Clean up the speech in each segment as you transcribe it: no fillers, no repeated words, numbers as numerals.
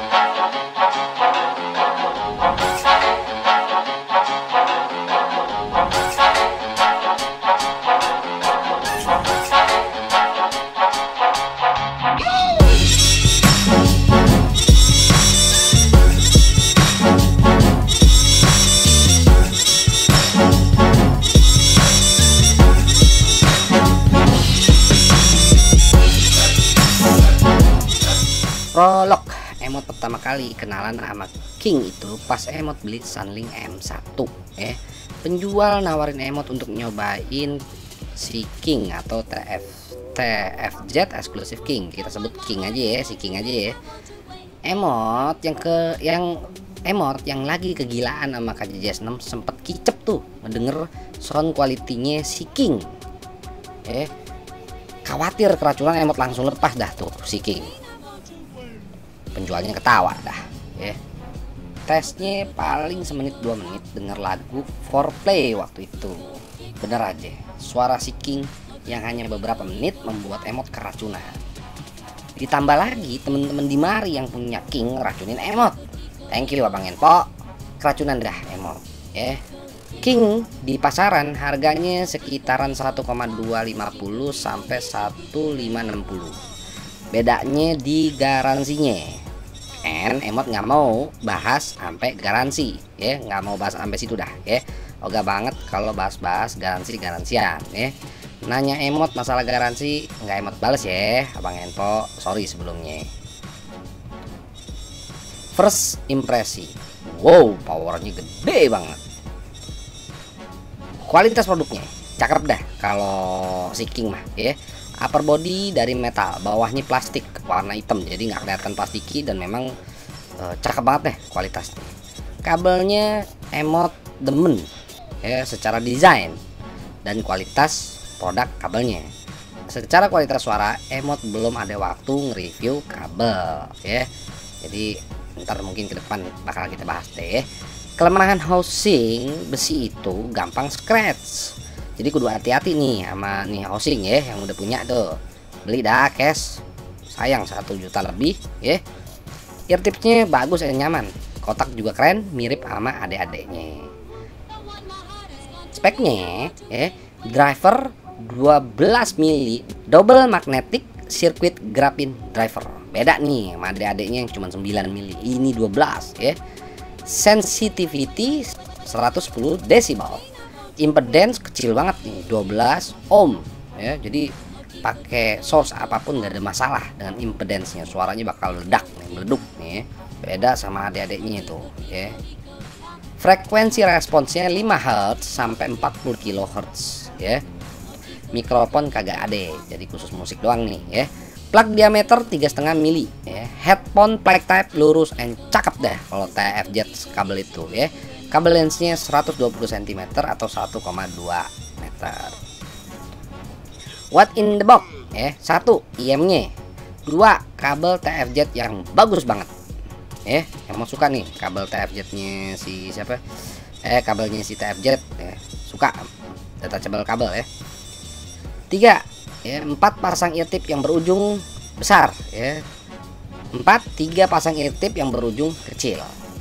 Prolog, emot pertama kali kenalan sama King itu pas emot beli Sunlink M1 ya. Penjual nawarin emot untuk nyobain si King atau TFZ Exclusive King. Kita sebut King aja ya, si King aja ya. Emot yang lagi kegilaan sama KJJS6 sempet kicep tuh ngedenger sound quality-nya si King. Khawatir keracunan, emot langsung lepas dah tuh si King. Penjualnya ketawa dah ya. Tesnya paling semenit 2 menit denger lagu Foreplay waktu itu. Bener aja, suara si King yang hanya beberapa menit membuat emot keracunan. Ditambah lagi temen-temen di mari yang punya King racunin emot. Thank you Abang Enpo, keracunan dah emot ya. King di pasaran harganya sekitaran 1,250 sampai 1,560. Bedanya di garansinya. Emot nggak mau bahas sampai garansi ya, nggak mau bahas sampai situ dah ya. Oga banget kalau bahas-bahas garansian ya. Nanya emot masalah garansi nggak emot bales ya Abang Enpo, sorry sebelumnya. First impresi, wow, powernya gede banget. Kualitas produknya cakep dah kalau si King mah ya. Upper body dari metal, bawahnya plastik warna hitam, jadi nggak kelihatan plastiki dan memang cakep banget deh kualitasnya. Kabelnya emot demen ya secara desain dan kualitas produk kabelnya. Secara kualitas suara emot belum ada waktu nge-review kabel ya, jadi ntar mungkin ke depan bakal kita bahas deh. Kelemahan housing besi itu gampang scratch. Jadi kudu hati-hati nih sama nih housing ya, yang udah punya tuh. Beli dah cash. Sayang 1 juta lebih ya. Ear tipsnya bagus dan nyaman. Kotak juga keren, mirip sama adik-adiknya. Speknya ya, driver 12 mili double magnetic circuit graphene driver. Beda nih sama adik-adiknya yang cuma 9 mili. Ini 12 ya. Sensitivity 110 decibel. Impedance kecil banget nih, 12 ohm ya. Jadi pakai source apapun nggak ada masalah dengan impedance-nya, suaranya bakal meledak nih, meleduk nih. Beda sama adik-adiknya itu ya. Frekuensi responsnya 5 Hz sampai 40 kHz ya. Mikrofon kagak ada, jadi khusus musik doang nih ya. Plug diameter 3,5 mili ya. Headphone plug type lurus and cakep dah kalau TFZ kabel itu ya. Kabel lensnya 120 cm atau 1,2 meter. What in the box ya. 1 IM-nya. 2 kabel TFZ yang bagus banget ya. Yang mau suka nih kabel TFZ-nya si siapa? Kabelnya si TFZ ya. Suka detachable kabel ya. 3 ya, 4 pasang ear tip yang berujung besar ya. 3 pasang ear tip yang berujung kecil.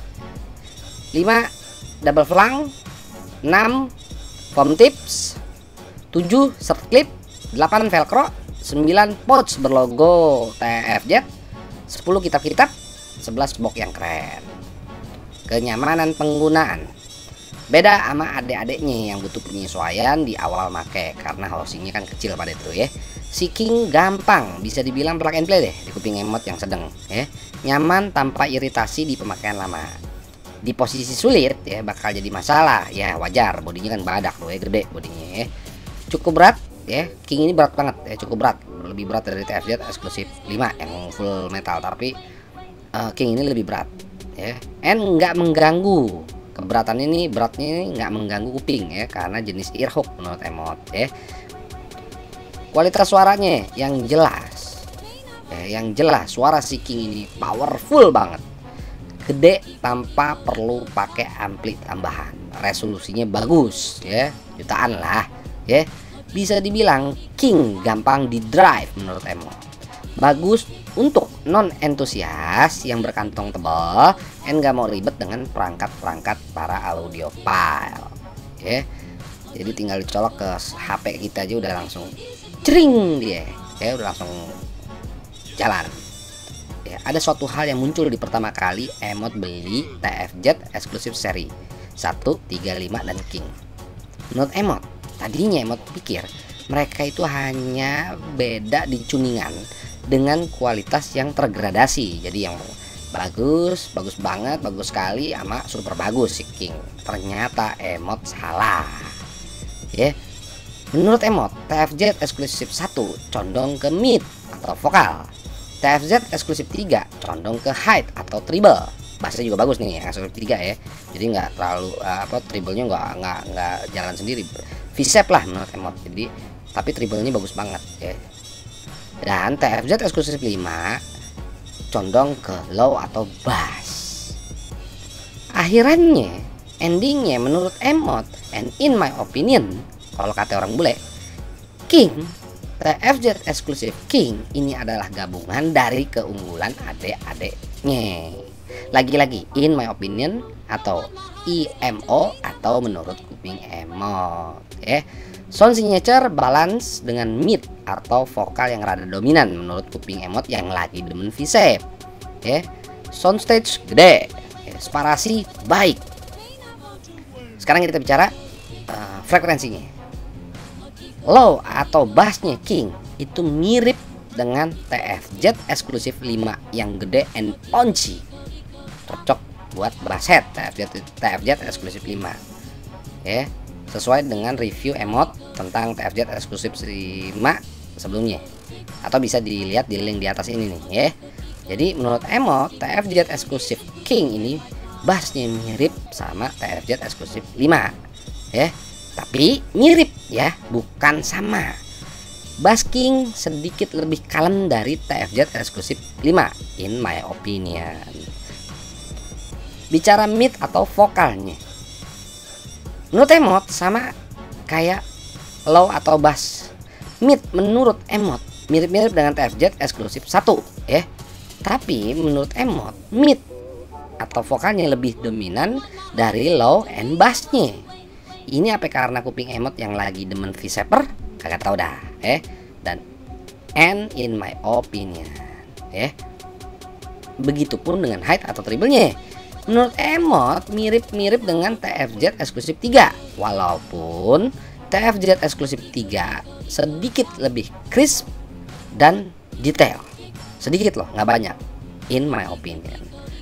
5 double flang, 6 foam tips, 7 shirt clip, 8 velcro, 9 pouch berlogo TFZ, 10 kitab-kitab, 11 box yang keren. Kenyamanan penggunaan beda sama adik-adiknya yang butuh penyesuaian di awal make karena housingnya kan kecil pada itu ya. Si King gampang, bisa dibilang plug and play deh di kuping emot yang sedang ya. Nyaman tanpa iritasi di pemakaian lama. Di posisi sulit ya bakal jadi masalah ya, wajar, bodinya kan badak loh ya, gede bodinya ya. Cukup berat ya, King ini berat banget ya, cukup berat, lebih berat dari TFZ Exclusive 5 yang full metal, tapi King ini lebih berat ya. Nggak mengganggu, keberatan ini beratnya ini nggak mengganggu kuping ya karena jenis earhook menurut emot ya. Kualitas suaranya yang jelas ya, yang jelas suara si King ini powerful banget. Gede tanpa perlu pakai ampli tambahan, resolusinya bagus ya, jutaan lah ya. Bisa dibilang King gampang di drive menurut emot. Bagus untuk non entusias yang berkantong tebal and gak mau ribet dengan perangkat-perangkat para audiophile. Ya. Jadi tinggal dicolok ke HP kita aja udah langsung cering dia. Ya, udah langsung jalan. Ya, ada suatu hal yang muncul di pertama kali emot beli TFZ eksklusif seri 1, 3, 5 dan King. Menurut emot, tadinya emot pikir mereka itu hanya beda di tuningan dengan kualitas yang tergradasi. Jadi yang bagus banget, bagus sekali sama super bagus si King. Ternyata emot salah. Ya. Menurut emot, TFZ eksklusif 1 condong ke mid atau vokal. TFZ eksklusif 3 condong ke high atau treble. Bassnya juga bagus nih yang eksklusif 3 ya. Jadi nggak terlalu treble-nya nggak jalan sendiri. V-shape lah menurut emot. Jadi tapi treble-nya bagus banget ya. Dan TFZ eksklusif 5 condong ke low atau bass. Akhirannya, endingnya menurut emot and in my opinion, kalau kata orang bule, King TFZ eksklusif King ini adalah gabungan dari keunggulan adik-adiknya. Lagi-lagi in my opinion atau IMO atau menurut kuping emot ya. Sound signature balance dengan mid atau vokal yang rada dominan menurut kuping emot yang lagi demen V-shape ya. Sound stage gede ya. Sparasi baik. Sekarang kita bicara frekuensinya. Low atau bassnya King itu mirip dengan TFZ eksklusif 5 yang gede and punchy. Cocok buat bass head TFZ eksklusif 5 ya. Sesuai dengan review emot tentang TFZ eksklusif 5 sebelumnya, atau bisa dilihat di link di atas ini nih ya. Jadi menurut emot TFZ eksklusif King ini bassnya mirip sama TFZ eksklusif 5 ya, tapi mirip ya, bukan sama. Bass King sedikit lebih kalem dari TFZ eksklusif 5 in my opinion. Bicara mid atau vokalnya, menurut emot sama kayak low atau bass. Mid menurut emot mirip-mirip dengan TFZ eksklusif 1 ya. Tapi menurut emot mid atau vokalnya lebih dominan dari low and bassnya. Ini apa karena kuping emot yang lagi demen V-shaper? Kagak tahu dah Dan and in my opinion ya. Begitupun dengan high atau treble-nya. Menurut emot mirip-mirip dengan TFZ eksklusif 3, walaupun TFZ eksklusif 3 sedikit lebih crisp dan detail. Sedikit loh, nggak banyak in my opinion.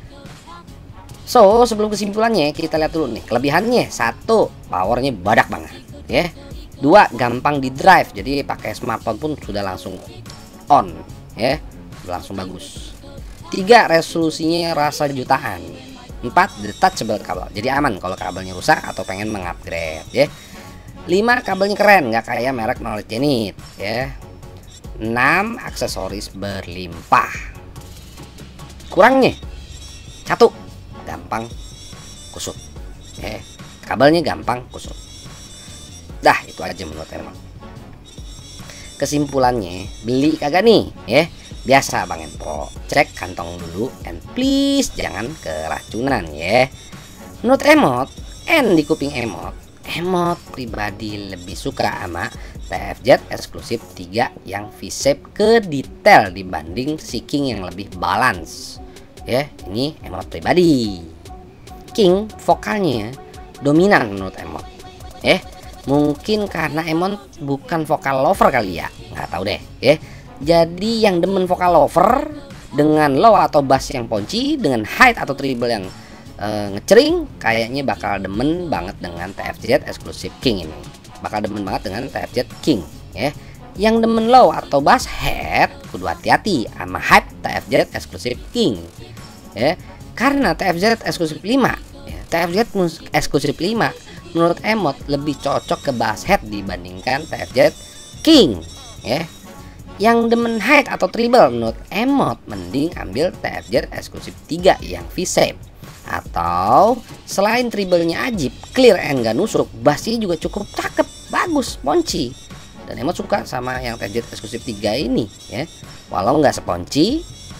So sebelum kesimpulannya kita lihat dulu nih kelebihannya. 1, powernya badak banget ya. 2, gampang di drive, jadi pakai smartphone pun sudah langsung on ya, langsung bagus. 3, resolusinya rasa jutaan. 4, detachable kabel, jadi aman kalau kabelnya rusak atau pengen mengupgrade ya. 5, kabelnya keren, nggak kayak merek Knowledge Zenith ya. 6, aksesoris berlimpah. Kurangnya 1, gampang kusut ya. Kabelnya gampang kusut. Dah itu aja menurut emang. Kesimpulannya, beli kagak nih ya. Biasa Bang Empro, cek kantong dulu and please jangan keracunan ya. Menurut emot and di kuping emot pribadi lebih suka sama TFZ eksklusif 3 yang V-shape ke detail dibanding si King yang lebih balance ya. Ini emot pribadi. King vokalnya dominan menurut emot mungkin karena emot bukan vokal lover kali ya, nggak tahu deh ya. Jadi yang demen vokal lover dengan low atau bass yang punchy, dengan high atau treble yang ngecering, kayaknya bakal demen banget dengan TFZ eksklusif King ini. Bakal demen banget dengan TFZ King ya. Yang demen low atau bass head kudu hati-hati sama high TFZ eksklusif King ya. Karena TFZ eksklusif 5 ya, TFZ eksklusif 5 menurut emot lebih cocok ke bass head dibandingkan TFZ King ya. Yang demen high atau treble menurut emot mending ambil TFZ eksklusif 3 yang V-shape. Atau selain treble-nya ajib, clear and gak nusuk, bassnya juga cukup cakep, bagus, punchy. Dan emot suka sama yang TFZ eksklusif 3 ini ya. Walau nggak seponci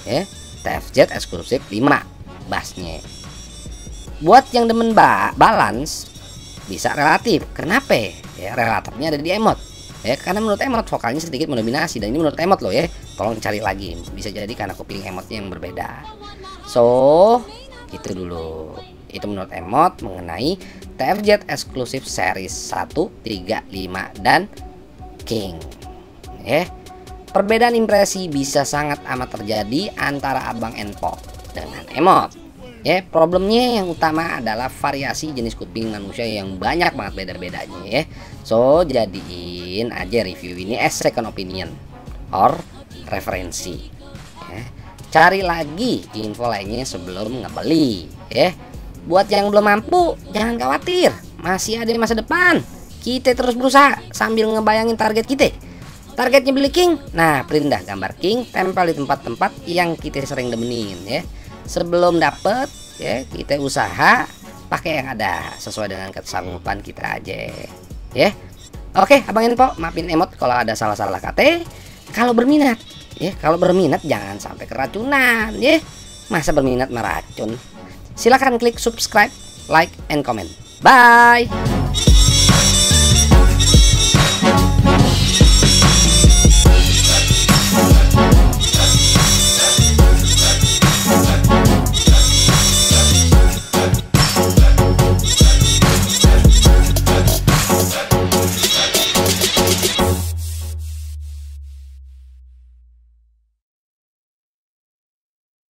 ya. TFZ eksklusif 5 bassnya. Buat yang demen balance bisa relatif. Kenapa? Ya, relatifnya ada di emot. Ya, karena menurut emot vokalnya sedikit mendominasi, dan ini menurut emot loh ya. Tolong cari lagi. Bisa jadi karena aku pilih emotnya yang berbeda. So, itu dulu. Itu menurut emot mengenai TFZ eksklusif series 1, 3, 5 dan King. Ya. Perbedaan impresi bisa sangat amat terjadi antara Abang Enpop dengan emot. Ya, problemnya yang utama adalah variasi jenis kuping manusia yang banyak banget beda-bedanya ya. So, jadiin aja review ini as second opinion or referensi. Ya. Cari lagi info lainnya sebelum ngebeli ya. Buat yang belum mampu, jangan khawatir, masih ada masa depan. Kita terus berusaha sambil ngebayangin target kita. Targetnya beli King, nah print dah gambar King, tempel di tempat-tempat yang kita sering demenin ya. Sebelum dapet ya, kita usaha pakai yang ada sesuai dengan kesanggupan kita aja ya. Oke, Abang Enpo, maafin emot kalau ada salah-salah kata. Kalau berminat ya, kalau berminat jangan sampai keracunan ya. Masa berminat meracun? Silahkan klik subscribe, like, and comment. Bye.